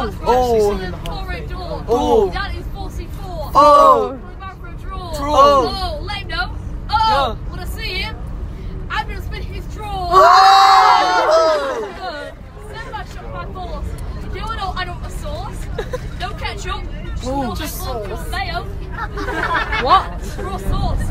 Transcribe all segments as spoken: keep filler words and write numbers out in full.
Oh. Oh. That is forty-four. Oh. Coming back for a draw. Draw. Oh, let him know. Oh, Yeah. when I see him, I'm gonna spin his draw. Oh. Send that shot my balls. You know what? I don't want a sauce. No ketchup. Just, Oh, no just sauce. sauce. Mayo. What? Raw sauce.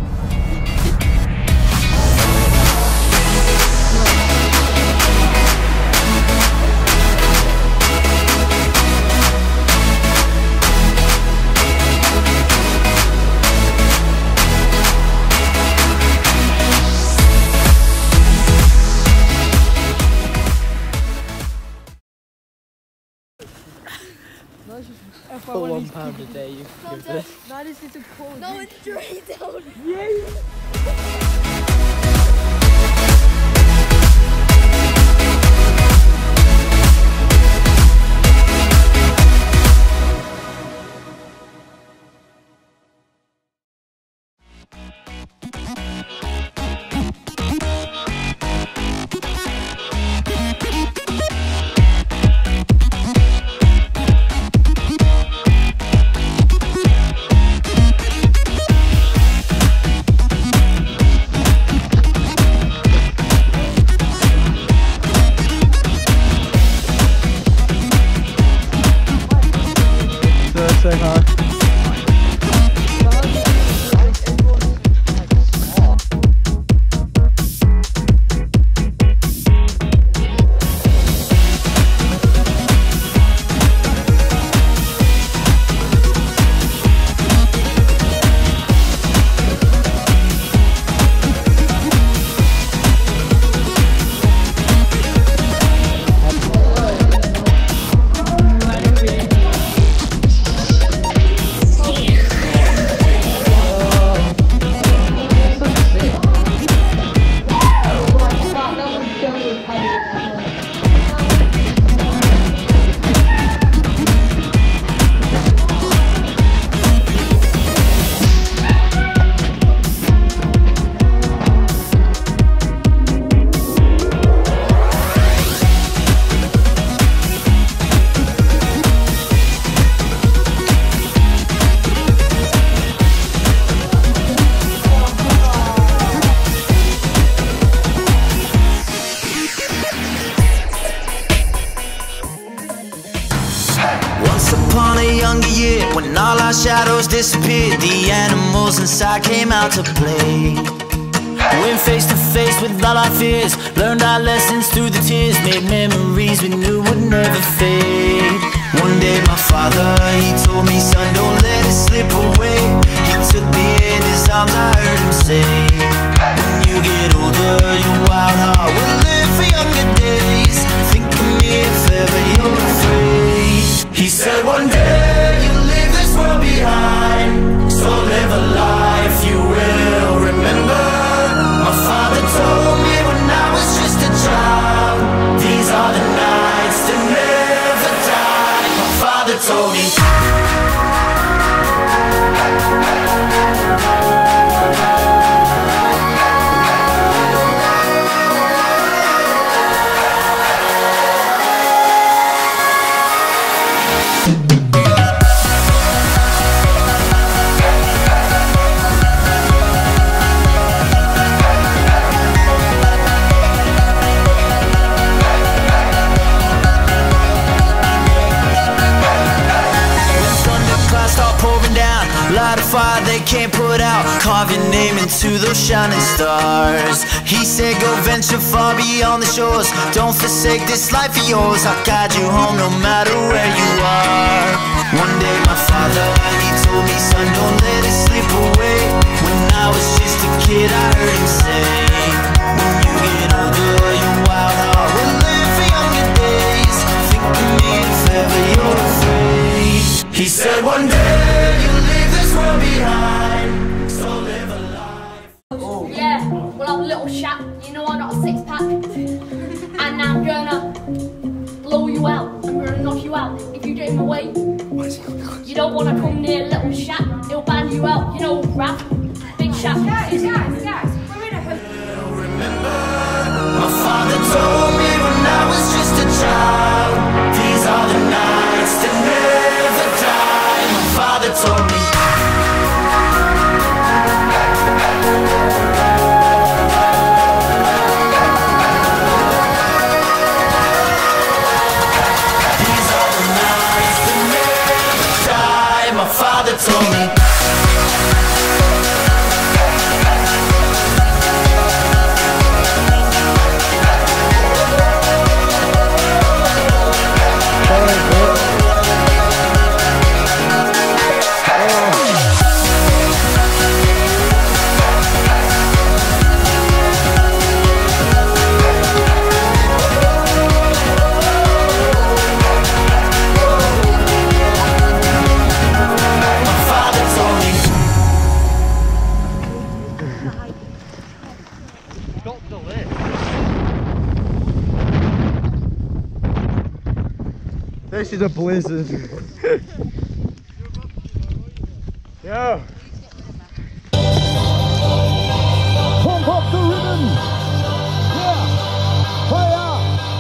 For one pound a day, you can give this. That is little cold. No, it's straight down. Say hi. Once upon a younger year, when all our shadows disappeared, the animals inside came out to play. Went face to face with all our fears, learned our lessons through the tears, made memories we knew would never fade. One day my father, he told me, son, don't let it slip away. He took me in his arms, I heard him say, when you get older, your wild heart will live for younger days. Think of me if ever you're afraid. He said one day you'll leave this world behind, so live a life you will remember. My father told me when I was just a child, these are the nights that never die. My father told me. Light a fire they can't put out, carve your name into those shining stars. He said go venture far beyond the shores, don't forsake this life of yours. I'll guide you home no matter where you are. One day my father, he told me, son, don't let it slip away. When I was just a kid I heard him say, when you get older your wild heart will live for younger days. Think of me if ever you're afraid. He said one day you'll leave this world behind, so live a life. Oh. Yeah, we'll have a little chat. You know I got a six pack, and I'm gonna blow you out. I'm gonna knock you out if you get in my way. You don't wanna come near little Shaq, he'll ban you out. You know rap, big Shaq. Guys, guys, guys, we're in a hood. Remember, my father told me when I was just a child, these are the nights This is a blizzard. Yo. Pump up the rhythm. Yeah. Fire.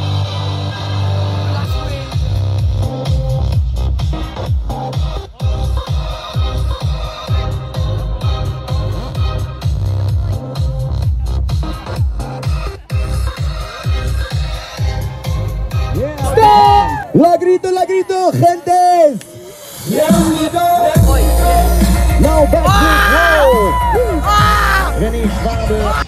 La grito, la grito, gentes! Here we go! Now back to roll! Finish Vader.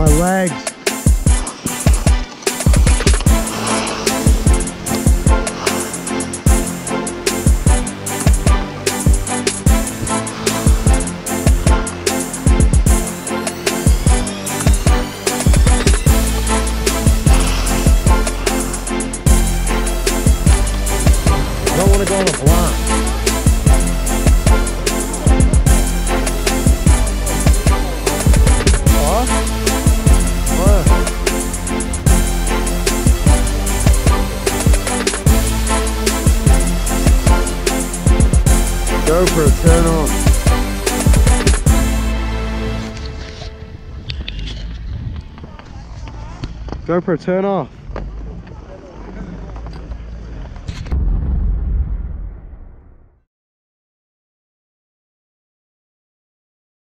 My legs. I don't want to go on a blind. GoPro, turn on. GoPro, turn off.